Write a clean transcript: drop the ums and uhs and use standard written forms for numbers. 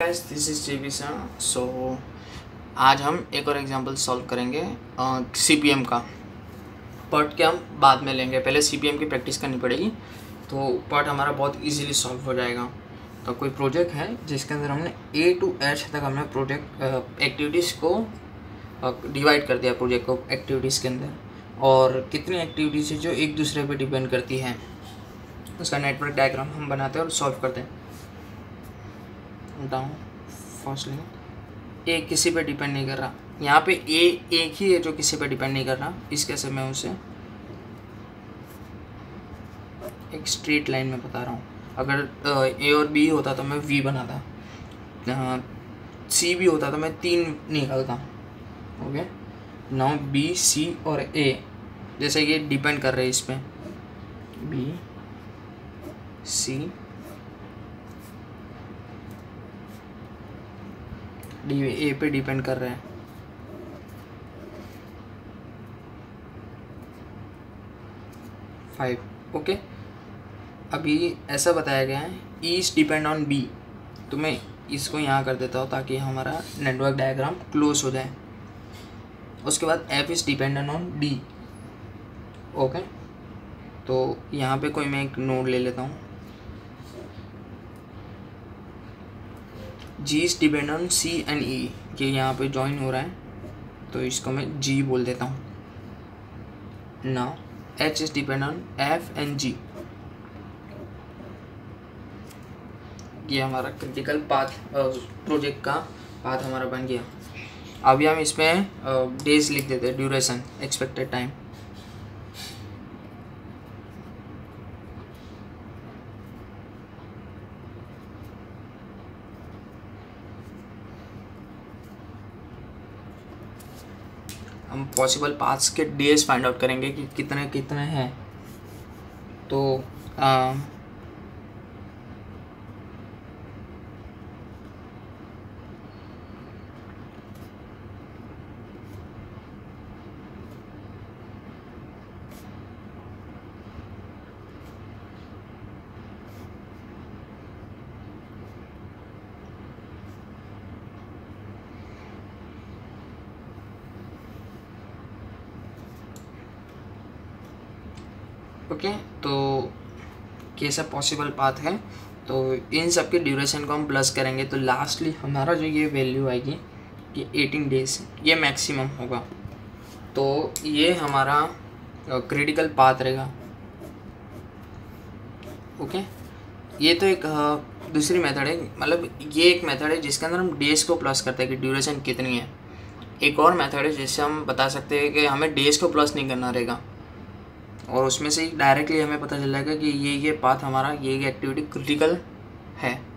This is JB sir. So आज हम एक और एग्जांपल सॉल्व करेंगे सीपीएम का। पार्ट के हम बाद में लेंगे, पहले सीपीएम की प्रैक्टिस करनी पड़ेगी तो पार्ट हमारा बहुत इजीली सॉल्व हो जाएगा। तो कोई प्रोजेक्ट है जिसके अंदर हमने ए टू एच तक हमने प्रोजेक्ट एक्टिविटीज़ को डिवाइड कर दिया प्रोजेक्ट को एक्टिविटीज़ के अंदर, और कितनी एक्टिविटीज़ है जो एक दूसरे पे डिपेंड करती हैं उसका नेटवर्क डायग्राम हम बनाते हैं और सॉल्व करते हैं। डाउन फर्स्टली ए किसी पे डिपेंड नहीं कर रहा, यहाँ पे ए एक ही है जो किसी पे डिपेंड नहीं कर रहा। इस कैसे मैं उसे एक स्ट्रेट लाइन में बता रहा हूँ। अगर ए और बी होता तो मैं वी बनाता, सी भी होता तो मैं 3 निकालता। ओके, नाउ बी सी और ए जैसे कि डिपेंड कर रहे हैं इस पे, बी सी ए पे डिपेंड कर रहे हैं। फाइव। ओके, अभी ऐसा बताया गया है E is depend on B, तो मैं इसको यहाँ कर देता हूँ ताकि हमारा नेटवर्क डायग्राम क्लोज हो जाए। उसके बाद F is dependent on D. Okay, तो यहाँ पे कोई मैं एक नोड ले लेता हूँ। G is depend on C and E, ये यहाँ पे ज्वाइन हो रहा है तो इसको मैं जी बोल देता हूँ। Now H is depend on F and G. ये हमारा क्रिटिकल पाथ प्रोजेक्ट का पाथ हमारा बन गया। अभी हम इसमें डेज लिख देते हैं, ड्यूरेशन, एक्सपेक्टेड टाइम। हम पॉसिबल पाथ्स के डेज फाइंड आउट करेंगे कि कितने कितने हैं। तो ओके, तो कैसा पॉसिबल पाथ है, तो इन सब के ड्यूरेशन को हम प्लस करेंगे तो लास्टली हमारा जो ये वैल्यू आएगी कि 18 डेज, ये मैक्सिमम होगा। तो ये हमारा क्रिटिकल पाथ रहेगा। ओके, ये तो एक दूसरी मेथड है, मतलब ये एक मेथड है जिसके अंदर हम डेज को प्लस करते हैं कि ड्यूरेशन कितनी है। एक और मेथड है जिससे हम बता सकते हैं कि हमें डेज को प्लस नहीं करना रहेगा, और उसमें से डायरेक्टली हमें पता चल जाएगा कि ये पाथ हमारा, ये एक्टिविटी क्रिटिकल है।